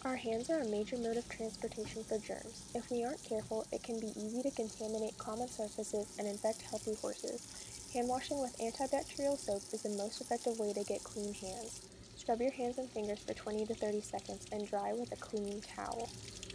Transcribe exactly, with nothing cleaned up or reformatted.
Our hands are a major mode of transportation for germs. If we aren't careful, it can be easy to contaminate common surfaces and infect healthy horses. Hand washing with antibacterial soap is the most effective way to get clean hands. Scrub your hands and fingers for twenty to thirty seconds and dry with a clean towel.